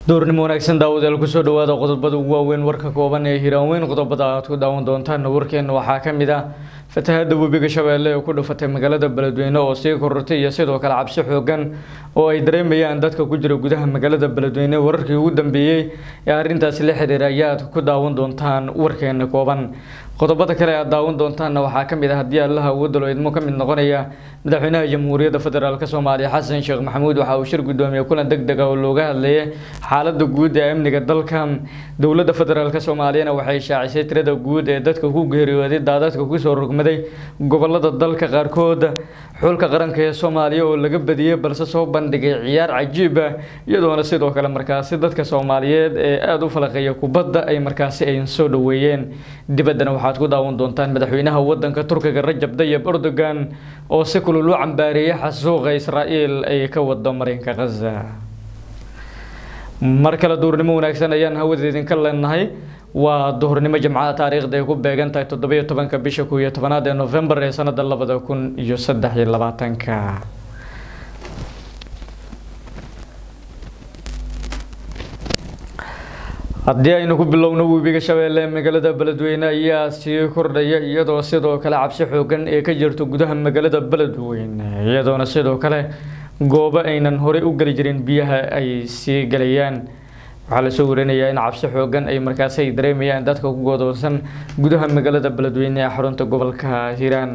doornimo wanaagsan daawadayaal ku soo dhawaada qodobada ugu waaweyn warka kooban ee Hiiraan qodobada aad ku daawan doontaan warkeena waxaa kamid ah fatahaada webiga Shabeelle oo ku dhufatay magaalada Beledweyne oo sii korortay iyo sidoo kale cabsi xoogan oo ay dareemayaan dadka ku jira gudaha magaalada Beledweyne wararkii ugu dambeeyay ee arintaas la xiriira ayaa ku daawan doontaan warkeena kooban qodobada kale aad daawan doontaan waxaa kamid ah hadii Allah uu dalo idmo kamid noqonaya madaxweynaha Jamhuuriyadda Federaalka Soomaaliya Xasan Sheekh Maxamuud waxa uu shir gudoomiye kulan degdeg ah oo looga hadlayay xaaladda guud ee amniga dalka dawladda federaalka Soomaaliya waxay shaacisay tirada guud ee dadka ku geeriyooday daadadka ku soo rogmaday gobolada dalka qaarkood xulka qaranka ee Soomaaliya oo laga badiyay balse soo bandhigay ciyaar cajiib ah iyadoo sidoo kale markaasi dadka Soomaaliyeed ee aad u falaqaya kubadda ay markaasi ay soo dhaweeyeen dibadana waxaad ku daawan doontaan madaxweynaha wadanka Turkiga Rajab Tayyip Erdogan oo si kulul u cambaariyay xasuuqa Israa'iil ay ka wado marinka Gaza markala doornimo wanaagsan ayaan hawada idinka leenahay waa doornimo Jimcaha taariikhda ay ku beegan tahay 17 bisha 11 ee November ee sanada 2023 haddii aynu ku bilowno webiga Shabeelle magaalada Beledweyne ayaa sii kordhaya iyadoo sidoo kale cabsi xoogan ee ka jirto gudaha magaalada Beledweyne iyadoo sidoo kale goobo aynan hore u gali jirin biyaha ay sii galayaan waxa la soo warinayaa in cabsi xoogan ay markaas ay dareemayaan dadka ku go'doonsan gudaha magaalada Beledweyne ee xarunta gobolka Hiiraan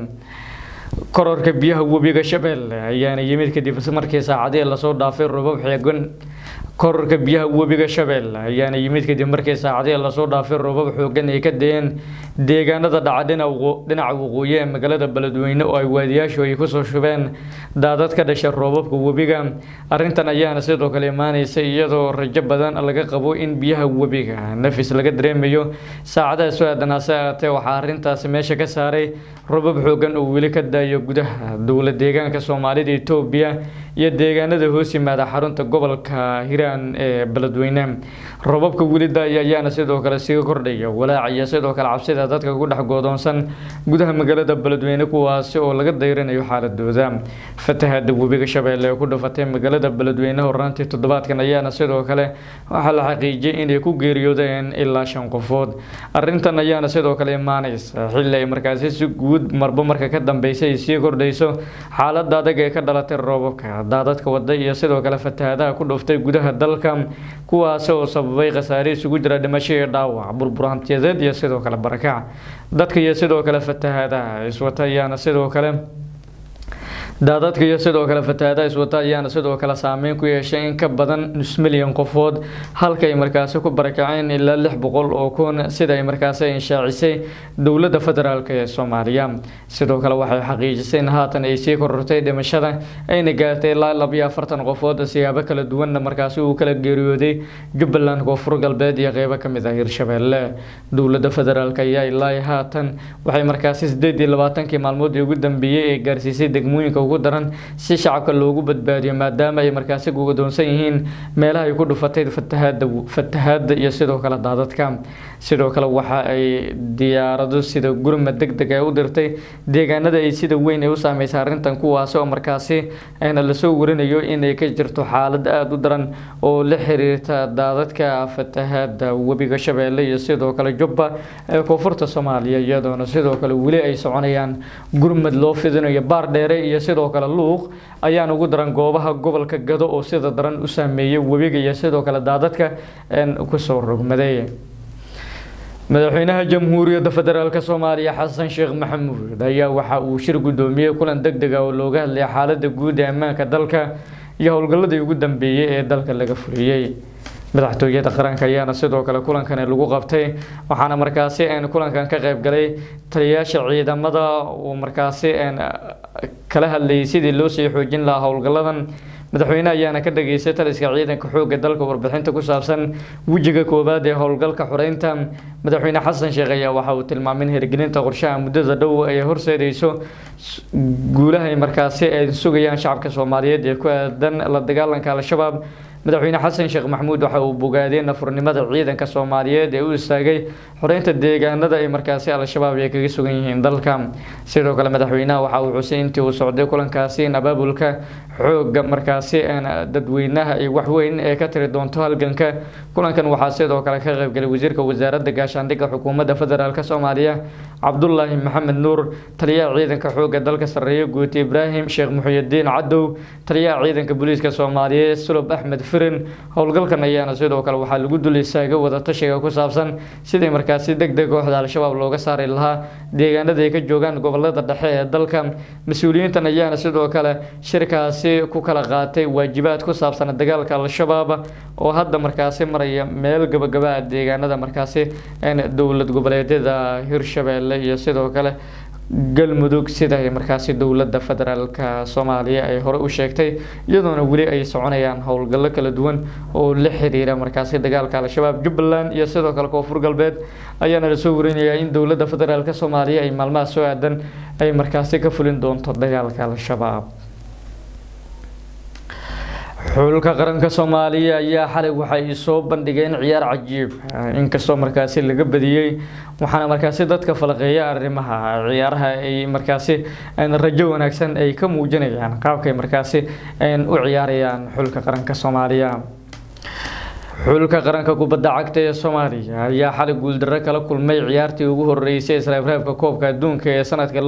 kororka biyaha webiga Shabeelle ayaana yimid kadib markii saacadii la soo dhaafay roobab xoogan kororka biyaha webiga Shabeelle ayaana yimid kadib markii saacadii la soo dhaafay roobab xoogan ay ka deen deegaanada dhinaca waqooyi ee magaalada Beledweyne oo ay waadiyaashu ay ku soo shubeen daadad ka dhashay roobabka webiga arintan ayaana sidoo kale imaanaysa iyadoo rajo badan laga qabo in biyaha webiga nafis laga dareemayo saacadaha soo aadanaasay waxa arintaas meesha ka saaray roobab xoogan oo weli ka daayo gudaha dawladda deegaanka Soomaalida Itoobiya iyo deegaanada hoos yimaada xarunta gobolka Hiiraan ee Beledweyne roobabka weli ayaana sidoo kale sii kordhaya walaaca sidoo kale cabsida dadka ku dhex go'doonsan gudaha magaalada Beledweyne kuwaas oo laga dayrinayo xaaladooda fatahaada webiga Shabeelle ku dhufatay magaalada Beledweyne horaantii toddobaadkan ayaana sidoo kale waxa la xaqiijiyay in ay ku geeriyoodeen ilaa 5 qofood arintan ayaana sidoo kale imaanaysa xilli ay markaasi si guud marba marka ka dambeysay sii kordhayso xaaladda adag ee ka dhalatay roobabka daadadka wada iyo sidoo kale fatahaadaha ku dhuftay gudaha dalka kuwaas oo sababay khasaare isugu jira dhimasho iyo dhaawac burbur hantiyadeed iyo sidoo kale barakac dadka iyo sidoo kale fatahaadaha iswata ayaana sidoo kale daadadka iyo sidoo kale fatahaadaha iswata ayaana sidoo kale saameyn ku yeeshay in ka badan nus milyan qofood halka ay markaasi ku barakaceen ilaa 600 oo kun sida ay markaasi shaacisay dawladda federaalka ee Soomaaliya sidoo kale waxay xaqiijisay in haatan ay sii korortay dhimashada ayna gaartay ilaa 42 qofood siyaabo kala duwan markaasi uu kala geeriyooday Jubbaland Koonfur Galbeed iyo qaybo kamid ah Hirshabeelle dawladda federaalka ayaa ilaa haatan waxay markaasi 28 maalmood ugu dambeeyay ee gaarsiisay degmooyinka ugu daran si shacabka loogu badbaadiyo maadaama ay markaasi ugu doonsan yihiin meelaha ay ku dhufatay fatahaada iyo sidoo kale daadadka sidoo kale waxa ay diyaarado sida gurmad degdeg ah u dirtay deegaanada ay sida weyn ay u saameysay arintan kuwaas oo markaasi ayna la soo warinayo in ay ka jirto xaalad aad u daran oo la xiriirta daadadka fatahaada webiga Shabeelle iyo sidoo kale Jubba ee koonfurta Soomaaliya iyadoo sidoo kale weli ay soconayaan gurmad loo fidinayo baar dheere iyo sidoo kale luuq ayaan ugu daran goobaha gobolka Gado oo sida daran u saameeyay webiga iyo sidoo kale daadadka ku soo rogmaday madaxweynaha Jamhuuriyadda Federaalka Soomaaliya Xasan Sheekh Maxamuud ayaa waxa uu shir gudoomiye kulan degdeg ah oo looga hadlay xaaladda guud ee ammaanka dalka iyo howlgalladii ugu dambeeyay ee dalka laga fuliyay madaxtooyada qaranka ayaana sidoo kale kulankan lagu qabtay waxaana markaasi kulankan ka qayb galay taliyayaasha ciidamada oo markaasi kala hadlayay sidii loo sii xoojin lahaa howlgalladan madaxweynaha ayaana ka dhageystay taliska ciidanka xoogga dalka warbixinta ku saabsan wajiga koobaad ee howlgalka xoreynta madaxweyne Xasan Sheekh ayaa waxa uu tilmaamay in hirgelinta qorshaha muddada dhow ay horseedayso guulaha markaasi ay sugayaan shacabka Soomaaliyeed ee ku aadan la dagaalanka al-shabaab madaxweyne xasan sheekh maxamuud waxa uu bogaadeen nafurnimada ciidanka Soomaaliyeed ee u istaagay xoreynta deegaanada ay markaasi al-shabaab ay kaga sugan yihiin dalka sidoo kale madaxweynaha waxa uu xusay intii uu socday kulankaasi abaabulka xoogga markaasi dadweynaha ay wax weyn ee ka tiri doonto halganka kulankan waxa sidoo kale ka qayb galay wasiirka wasaaradda gaashaandhigga xukuumadda federaalka Soomaaliya Cabdullaahi Maxamed Nuur taliyaha ciidanka xoogga dalka sareeyo guud Ibraahim Sheekh Muxyidiin Cadow taliyaha ciidanka booliiska Soomaaliyeed Sulub Axmed Firin howlgalkan ayaana sidoo kale waxa lagu dul istaagay wada tashiga ku saabsan sidii markaasi degdeg kooxda al-shabaab looga saari lahaa deegaanada ay ka joogaan gobolada dhexe ee dalka mas'uuliyiintan ayaana sidoo kale shirkaasi ku kala qaatay waajibaad ku saabsan dagaalka al-shabaab oo hadda markaasi maraya meel gabagaba deegaanada markaasi dowlad goboleedyada Hirshabeelle iyo sidoo kale galmudug sida ay markaasi dowladda federaalka Soomaaliya ay hore u sheegtay iyadoona wali ay soconayaan howlgallo kala duwan oo la xiriira markaasi dagaalka al-shabaab Jubbaland iyo sidoo kale Koonfur Galbeed ayaana la soo warinayaa in dowladda federaalka Soomaaliya ay maalmaha soo aadan ay markaasi ka fulin doonto dagaalka al-shabaab xulka qaranka Soomaaliya ayaa xalay waxay soo bandhigeen ciyaar cajiib inkastoo markaasi laga badiyay waxaana markaasi dadka falaqeeya arrimaha ciyaaraha ay markaasi rajo wanaagsan ay ka muujinayaan qaabkay markaasi u ciyaarayaan xulka qaranka Soomaaliya xulka qaranka kubadda cagta ee Soomaaliya ayaa xalay guuldarro kala kulmay ciyaartii ugu horeysay isla reebka koobka adduunka ee sanadka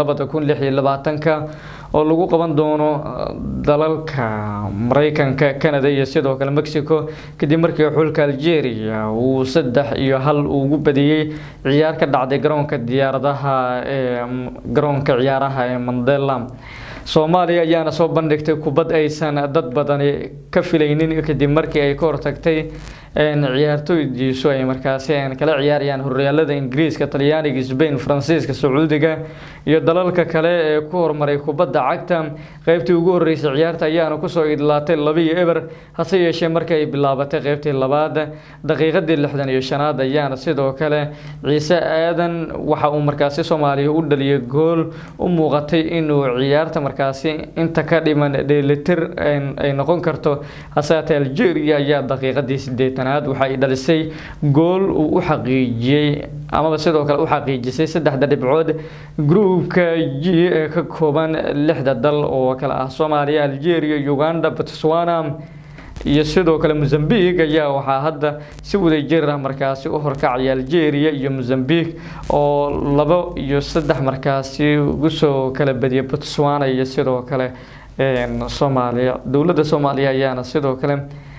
2026 oo lagu qaban doono dalalka Mareykanka Canada iyo sidoo kale Mexico kadib markii xulka Algeria uu 3-1 ugu badiyay ciyaar ka dhacday garoonka diyaaradaha ee garoonka ciyaaraha ee Mandela Soomaaliya ayaana soo bandhigtay kubad aysan dad badan ka filaynin kadib markii ay ka hortagtay ciyaartoydiisu ay markaasi kala ciyaarayaan horyaalada Ingiriiska, Talyaaniga, Spain, Faransiiska, Sacuudiga iyo dalalka kale ee ku hormaray kubadda cagta qaybtii ugu horeysay ciyaarta ayaana ku soo idlaatay 2-0 hase yeeshee markii ay bilaabatay qaybtii labaad daqiiqadii 65aad ayaana sidoo kale Ciise Aadan waxa uu markaasi Soomaaliya u dhaliyay gool u muuqatay inuu ciyaarta markaasi inta ka dhiman dheelitir ay noqon karto hasaatee Algeria ayaa daqiiqadii 8aad waxa ay dhalisay gool uu u xaqiijiyay ama sidoo kale u xaqiijisay 3 dhibcood groupka G ee ka kooban 6 dal oo kala ah Soomaaliya, Algeria, Uganda, Botswana iyo sidoo kale Mozambique ayaa waxa hadda si wadajir ah markaasi u horkacay Algeria iyo Mozambique oo 2 iyo 3 markaasi ugu soo kala badiyay Botswana iyo sidoo kale Soomaaliya dowladda Soomaaliya ayaana sidoo kale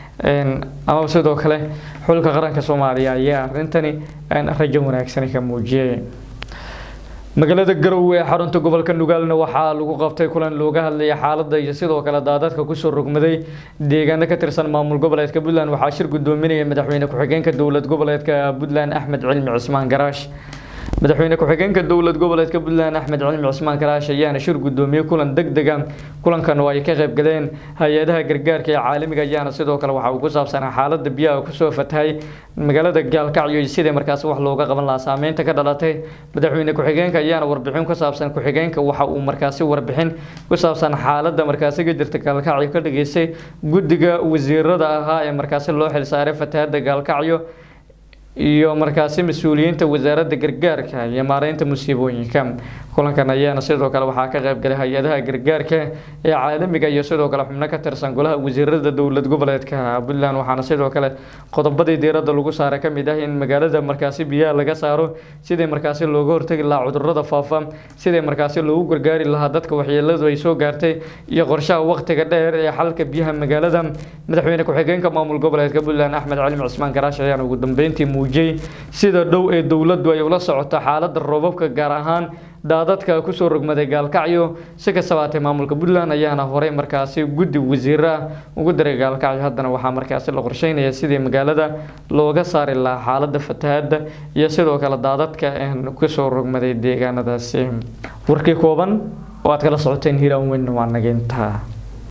ama sidoo kale xulka qaranka Soomaaliya ayaa arintani rajo wanaagsan ka muujiyay magaalada Garowe ee xarunta gobolka Nugaalna waxa lagu qabtay kulan looga hadlayay xaaladda iyo sidoo kale daadadka ku soo rogmaday deegaanada ka tirsan maamul goboleedka Puntland waxa shir gudoominaya madaxweyne ku-xigeenka dowlad goboleedka Puntland Axmed Cilmi Cismaan Garaash madaxweyne ku-xigeenka dowlad goboleedka Puntland Axmed Cilmi Cismaan Garaash ayaana shir gudoomiyay kulan degdeg ah kulankan oo ay ka qayb galeen hay'adaha gargaarka ee caalamiga ayaana sidoo kale waxa uu ku saabsanaa xaaladda biyaha ku soo fatahay magaalada Gaalkacyo iyo sidii markaas wax looga qaban lahaa saameynta ka dhalatay madaxweyne ku-xigeenka ayaana warbixin ku saabsan ku-xigeenka waxa uu markaasi warbixin ku saabsan xaaladda markaasi ka jirta Gaalkacyo ka dhageysay guddiga wasiirada ahaa ee markaasi loo xil saaray fatahaadda Gaalkacyo iyo markaasi mas'uuliyiinta wasaaradda gargaarka iyo maareynta musiibooyinka kulankan ayaana sidoo kale waxa ka qayb galay hay'adaha gargaarka ee caalamiga iyo sidoo kale xubno ka tirsan golaha wasiirada dowlad goboleedka Puntland waxaana sidoo kale qodobadii diiradda lagu saaray kamid ah in magaalada markaasi biyaha laga saaro sidii markaasi looga hortagi lahaa cudurrada faafa sidii markaasi loogu gargaari lahaa dadka waxyeeladu ay soo gaartay iyo qorshaha waqtiga dheer ee xalka biyaha magaalada madaxweyne ku-xigeenka maamul goboleedka Puntland Axmed Cilmi Cismaan Garaash ayaana ugu dambeyntii muujiyay sida dhow ee dowladdu ay ula socoto xaaladda roobabka gaar ahaan daadadka ku soo rogmaday Gaalkacyo si ka sabatay maamulka Puntland ayaana hore markaasi guddi wasiirada ugu diray Gaalkacyo haddana waxa markaasi la qorsheynayaa sidii magaalada looga saari lahaa xaaladda fatahaadda iyo sidoo kale daadadka ku soo rogmaday deegaanadaasi warkii kooban oo aad kala socoteen Hiiraan weyn waa nageynta